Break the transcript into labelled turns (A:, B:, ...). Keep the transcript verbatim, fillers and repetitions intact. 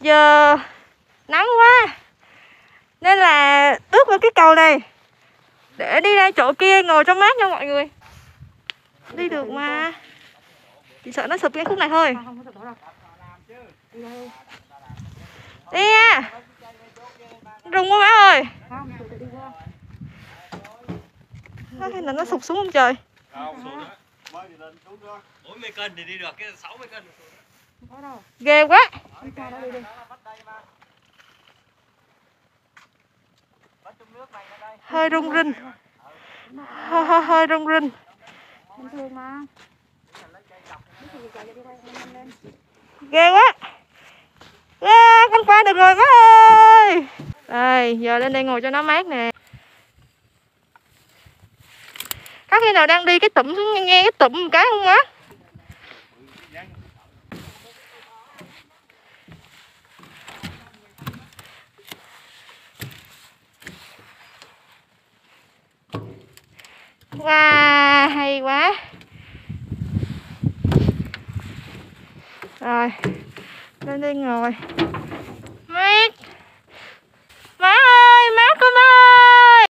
A: giờ nắng quá nên là ướt vào cái cầu này để đi ra chỗ kia ngồi cho mát nha mọi người. Đi được mà, chỉ sợ nó sụp cái khúc này thôi. Đi nha, rung quá má ơi. Hay là nó sụp xuống không trời?
B: bốn mươi cân thì đi được, cái sáu mươi cân.
A: Ghê quá. Hơi rung rinh. Hơi, hơi, hơi rung rinh. Ghê quá. Yeah, con qua được rồi má ơi. Đây, giờ lên đây ngồi cho nó mát nè. Có khi nào đang đi cái tụm nghe cái tụm một cái không má? Wow, hay quá. Rồi, lên đây ngồi.